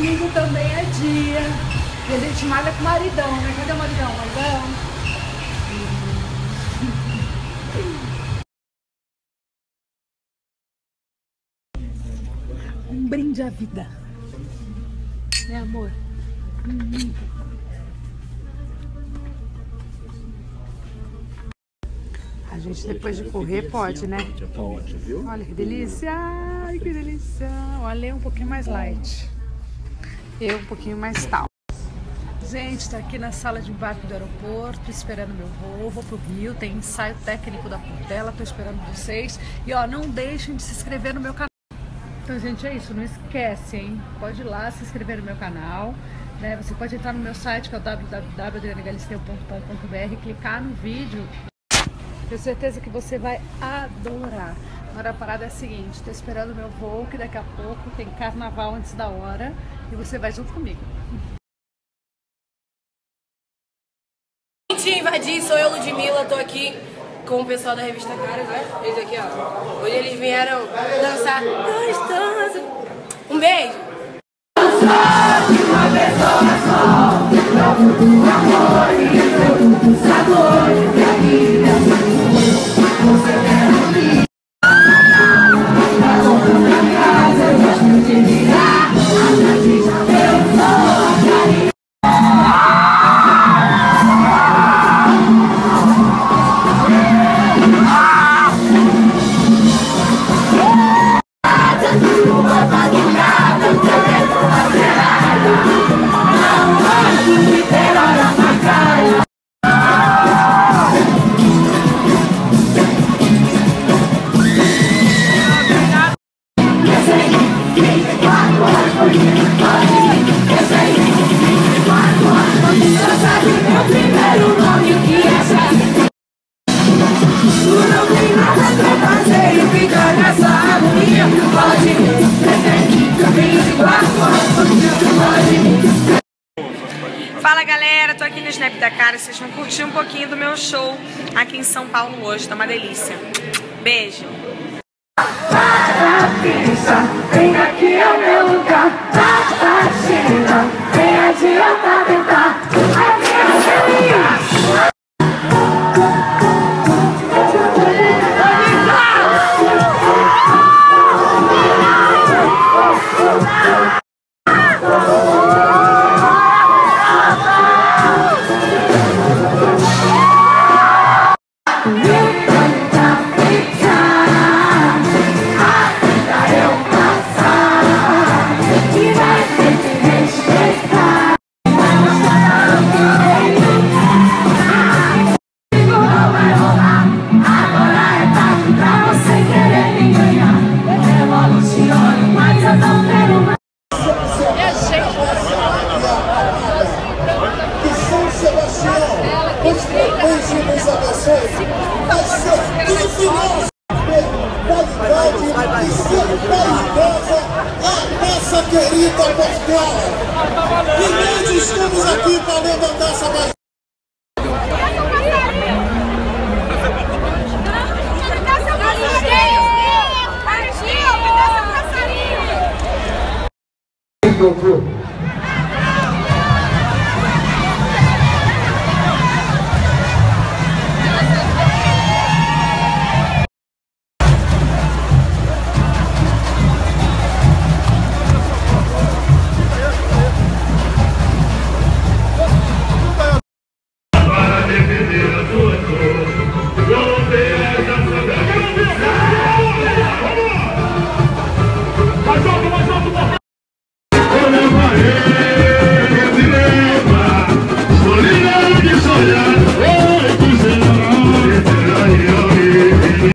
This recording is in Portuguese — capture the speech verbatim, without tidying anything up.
domingo também é dia. E a gente malha com o maridão, né? Cadê o maridão? Maridão? Um brinde à vida. Né, amor? Hum. A gente depois de correr pode, né? Pode, viu? Olha que delícia! Ai, que delícia! Olha, é um pouquinho mais light. Eu um pouquinho mais tal. Gente, tá aqui na sala de embarque do aeroporto, esperando meu voo. Vou pro Rio, tem ensaio técnico da Portela, tô esperando vocês. E ó, não deixem de se inscrever no meu canal. Então, gente, é isso, não esquece, hein? Pode ir lá se inscrever no meu canal, né? Você pode entrar no meu site, que é o w w w ponto adriana galisteu ponto com ponto b r, clicar no vídeo. Tenho certeza que você vai adorar. Agora a parada é a seguinte, tô esperando meu voo, que daqui a pouco tem carnaval antes da hora, e você vai junto comigo. Gente, invadi, sou eu, Ludmilla, tô aqui com o pessoal da revista Caras, né? Eles aqui, ó. Hoje eles vieram dançar gostoso. Um beijo! Fala galera, tô aqui no Snap da Cara, vocês vão curtir um pouquinho do meu show aqui em São Paulo hoje, tá uma delícia. Beijo! Vem aqui é o meu lugar, vem adianta tentar, a minha feliz. Nossa querida Portela, e nós estamos aqui para levantar essa bandeira. Mais alto, mais alto, mais alto!